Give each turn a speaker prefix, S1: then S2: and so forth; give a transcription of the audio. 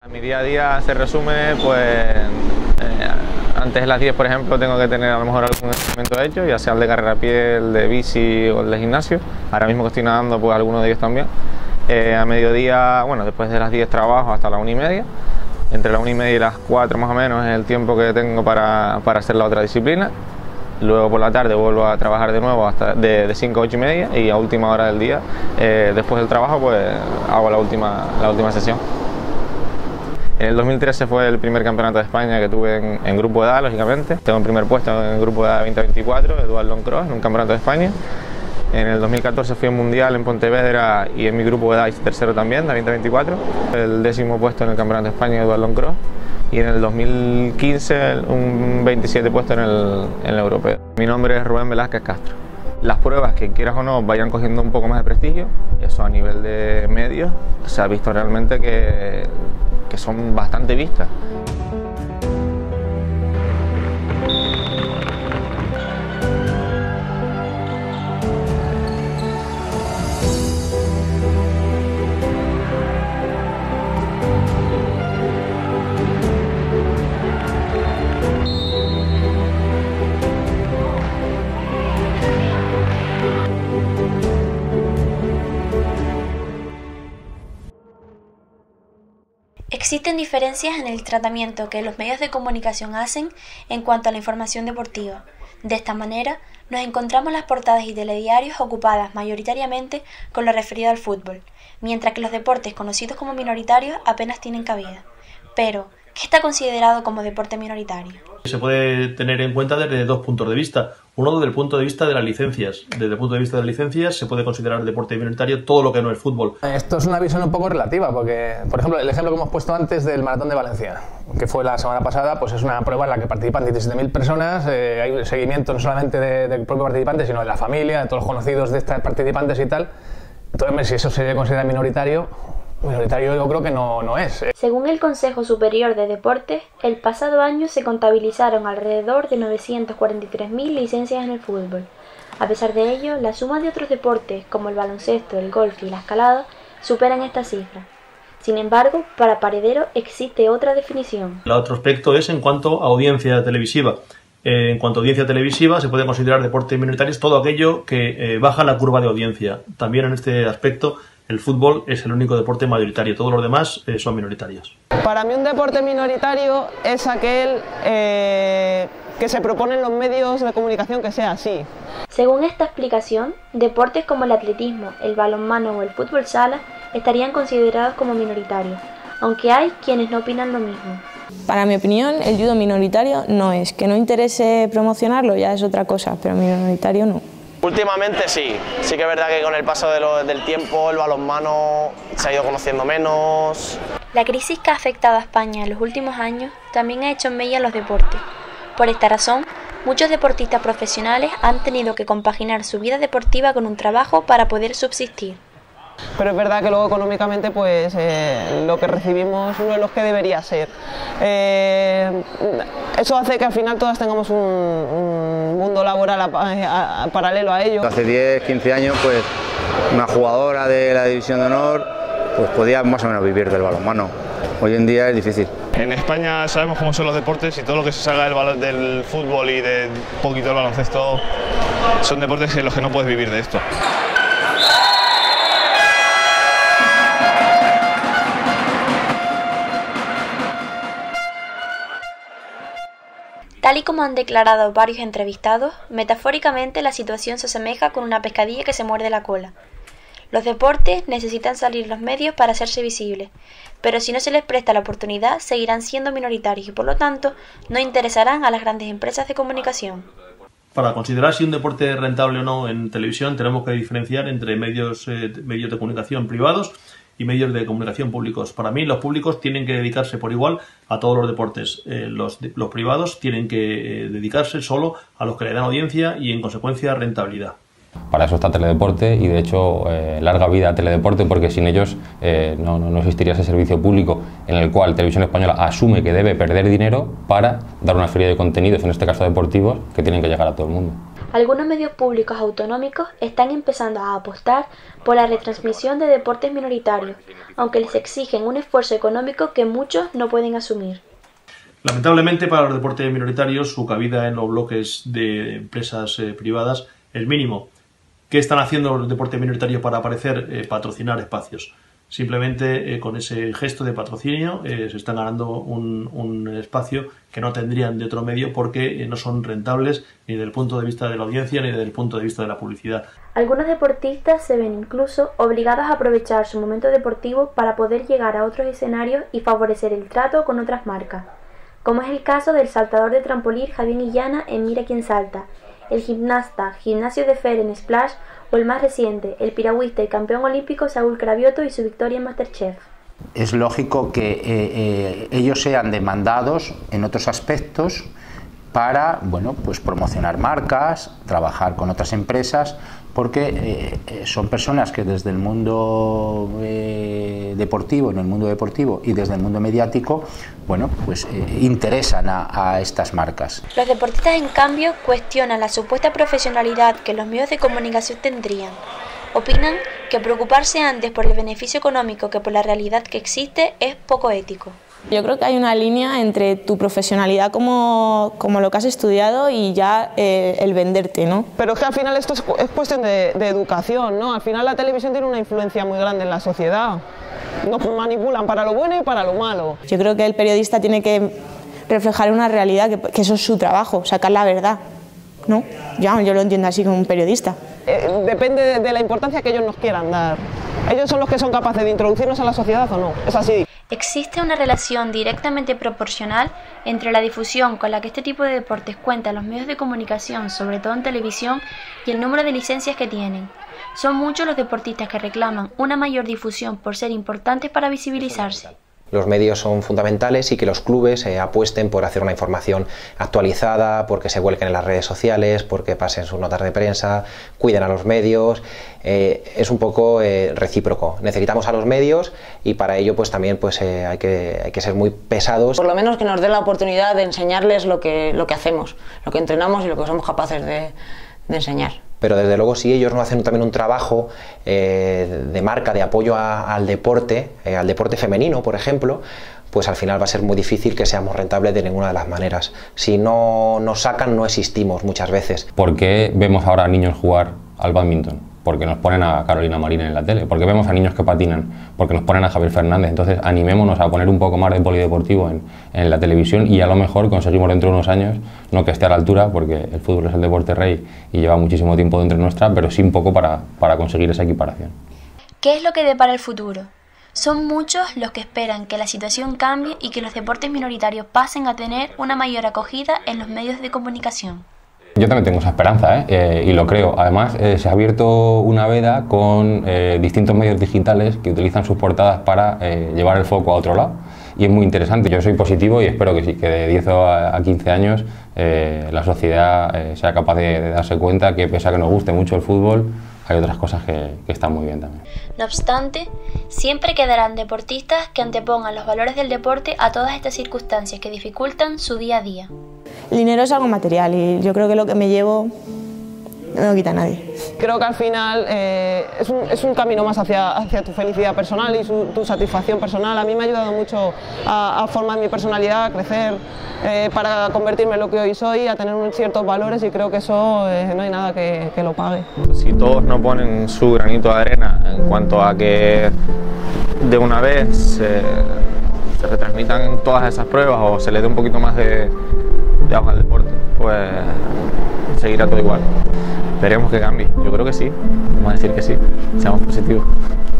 S1: Mi día a día se resume, pues, antes de las 10, por ejemplo, tengo que tener a lo mejor algún entrenamiento hecho, ya sea el de carrera a pie, el de bici o el de gimnasio. Ahora mismo que estoy nadando, pues algunos de ellos también. A mediodía, bueno, después de las 10 trabajo hasta las 1:30. Entre las 1:30 y las 4 más o menos es el tiempo que tengo para hacer la otra disciplina. Luego por la tarde vuelvo a trabajar de nuevo hasta de 5 a 8:30 y a última hora del día, después del trabajo, pues hago la última sesión. En el 2013 fue el primer campeonato de España que tuve en grupo de edad, lógicamente. Tengo el primer puesto en el grupo de edad 20-24, de Dual Cross, en un campeonato de España. En el 2014 fui a un mundial en Pontevedra y en mi grupo de edad hice tercero también, de 20-24. El 10º puesto en el campeonato de España de Dual Cross. Y en el 2015 un 27 puesto en el europeo. Mi nombre es Rubén Velázquez Castro. Las pruebas, que quieras o no, vayan cogiendo un poco más de prestigio, eso a nivel de medios, se ha visto realmente que son bastante vistas.
S2: Existen diferencias en el tratamiento que los medios de comunicación hacen en cuanto a la información deportiva. De esta manera, nos encontramos las portadas y telediarios ocupadas mayoritariamente con lo referido al fútbol, mientras que los deportes conocidos como minoritarios apenas tienen cabida. Pero, ¿qué está considerado como deporte minoritario?
S3: Se puede tener en cuenta desde dos puntos de vista. Uno, desde el punto de vista de las licencias. Desde el punto de vista de las licencias se puede considerar deporte minoritario todo lo que no es fútbol.
S4: Esto es una visión un poco relativa, porque, por ejemplo, el ejemplo que hemos puesto antes del Maratón de Valencia, que fue la semana pasada, pues es una prueba en la que participan 17.000 personas, hay un seguimiento no solamente del propio participante, sino de la familia, de todos los conocidos de estos participantes y tal. Entonces, si eso se considera minoritario yo creo que no es.
S2: Según el Consejo Superior de Deportes, el pasado año se contabilizaron alrededor de 943.000 licencias en el fútbol. A pesar de ello, la suma de otros deportes como el baloncesto, el golf y la escalada superan esta cifra. Sin embargo, para Paredero existe otra definición.
S3: El otro aspecto es en cuanto a audiencia televisiva. En cuanto a audiencia televisiva, se puede considerar deporte minoritario todo aquello que baja la curva de audiencia. También en este aspecto, el fútbol es el único deporte mayoritario, todos los demás son minoritarios.
S5: Para mí un deporte minoritario es aquel que se propone en los medios de comunicación que sea así.
S2: Según esta explicación, deportes como el atletismo, el balonmano o el fútbol sala estarían considerados como minoritarios, aunque hay quienes no opinan lo mismo.
S6: Para mi opinión, el judo minoritario no es. Que no interese promocionarlo ya es otra cosa, pero minoritario no.
S7: Últimamente sí que es verdad que con el paso del tiempo el balonmano se ha ido conociendo menos.
S2: La crisis que ha afectado a España en los últimos años también ha hecho mella en los deportes. Por esta razón, muchos deportistas profesionales han tenido que compaginar su vida deportiva con un trabajo para poder subsistir.
S5: Pero es verdad que luego económicamente pues lo que recibimos no es lo que debería ser. Eso hace que al final todas tengamos un mundo laboral paralelo a ello.
S8: Hace 10, 15 años pues una jugadora de la División de Honor pues podía más o menos vivir del balonmano. Hoy en día es difícil.
S9: En España sabemos cómo son los deportes y todo lo que se salga del fútbol y de un poquito del baloncesto son deportes en los que no puedes vivir de esto.
S2: Tal y como han declarado varios entrevistados, metafóricamente la situación se asemeja con una pescadilla que se muerde la cola. Los deportes necesitan salir los medios para hacerse visibles, pero si no se les presta la oportunidad, seguirán siendo minoritarios y por lo tanto no interesarán a las grandes empresas de comunicación.
S3: Para considerar si un deporte es rentable o no en televisión tenemos que diferenciar entre medios de comunicación privados y medios de comunicación públicos. Para mí los públicos tienen que dedicarse por igual a todos los deportes. Los privados tienen que dedicarse solo a los que le dan audiencia y en consecuencia rentabilidad.
S10: Para eso está Teledeporte y de hecho larga vida a Teledeporte, porque sin ellos no existiría ese servicio público en el cual Televisión Española asume que debe perder dinero para dar una serie de contenidos, en este caso deportivos, que tienen que llegar a todo el mundo.
S2: Algunos medios públicos autonómicos están empezando a apostar por la retransmisión de deportes minoritarios, aunque les exigen un esfuerzo económico que muchos no pueden asumir.
S3: Lamentablemente para los deportes minoritarios su cabida en los bloques de empresas privadas es mínimo. ¿Qué están haciendo los deportes minoritarios para aparecer? Patrocinar espacios. Simplemente con ese gesto de patrocinio se están ganando un espacio que no tendrían de otro medio porque no son rentables ni desde el punto de vista de la audiencia ni desde el punto de vista de la publicidad.
S2: Algunos deportistas se ven incluso obligados a aprovechar su momento deportivo para poder llegar a otros escenarios y favorecer el trato con otras marcas, como es el caso del saltador de trampolín Javier Illana en Mira quién salta, el gimnasta Gimnasio de Fer en Splash o el más reciente, el piragüista y campeón olímpico Saúl Cravioto y su victoria en Masterchef.
S11: Es lógico que ellos sean demandados en otros aspectos para, bueno, pues promocionar marcas, trabajar con otras empresas, porque son personas que desde el mundo deportivo, en el mundo deportivo y desde el mundo mediático, bueno, pues interesan a estas marcas.
S2: Los deportistas, en cambio, cuestionan la supuesta profesionalidad que los medios de comunicación tendrían. Opinan que preocuparse antes por el beneficio económico que por la realidad que existe es poco ético.
S6: Yo creo que hay una línea entre tu profesionalidad como lo que has estudiado y ya el venderte, ¿no?
S5: Pero es que al final esto es cuestión de educación, ¿no? Al final la televisión tiene una influencia muy grande en la sociedad. Nos manipulan para lo bueno y para lo malo.
S6: Yo creo que el periodista tiene que reflejar una realidad, que eso es su trabajo, sacar la verdad, ¿no? Yo lo entiendo así como un periodista.
S5: Depende de la importancia que ellos nos quieran dar. Ellos son los que son capaces de introducirnos a la sociedad o no, es así.
S2: Existe una relación directamente proporcional entre la difusión con la que este tipo de deportes cuentan los medios de comunicación, sobre todo en televisión, y el número de licencias que tienen. Son muchos los deportistas que reclaman una mayor difusión por ser importantes para visibilizarse.
S12: Los medios son fundamentales y que los clubes apuesten por hacer una información actualizada, porque se vuelquen en las redes sociales, porque pasen sus notas de prensa, cuiden a los medios. Es un poco recíproco. Necesitamos a los medios y para ello pues también pues, hay que ser muy pesados.
S13: Por lo menos que nos dé la oportunidad de enseñarles lo que hacemos, lo que entrenamos y lo que somos capaces de enseñar.
S12: Pero desde luego si ellos no hacen también un trabajo de marca, de apoyo al deporte femenino, por ejemplo, pues al final va a ser muy difícil que seamos rentables de ninguna de las maneras. Si no nos sacan, no existimos muchas veces.
S10: ¿Por qué vemos ahora a niños jugar al bádminton? Porque nos ponen a Carolina Marín en la tele. Porque vemos a niños que patinan. Porque nos ponen a Javier Fernández. Entonces animémonos a poner un poco más de polideportivo en la televisión y a lo mejor conseguimos dentro de unos años, no que esté a la altura, porque el fútbol es el deporte rey y lleva muchísimo tiempo dentro nuestra, pero sí un poco para conseguir esa equiparación.
S2: ¿Qué es lo que depara el futuro? Son muchos los que esperan que la situación cambie y que los deportes minoritarios pasen a tener una mayor acogida en los medios de comunicación.
S10: Yo también tengo esa esperanza y lo creo. Además, se ha abierto una veda con distintos medios digitales que utilizan sus portadas para llevar el foco a otro lado. Y es muy interesante. Yo soy positivo y espero que sí, que de 10 a 15 años la sociedad sea capaz de darse cuenta que pese a que nos guste mucho el fútbol, hay otras cosas que están muy bien también.
S2: No obstante, siempre quedarán deportistas que antepongan los valores del deporte a todas estas circunstancias que dificultan su día a día.
S6: El dinero es algo material y yo creo que lo que me llevo no lo quita nadie.
S5: Creo que al final es un camino más hacia tu felicidad personal y tu satisfacción personal. A mí me ha ayudado mucho a formar mi personalidad, a crecer, para convertirme en lo que hoy soy, a tener ciertos valores y creo que eso no hay nada que lo pague.
S1: Si todos no ponen su granito de arena en cuanto a que de una vez se retransmitan todas esas pruebas o se le dé un poquito más de agua al deporte, pues seguirá todo igual. Esperemos que cambie, yo creo que sí, vamos a decir que sí, seamos positivos.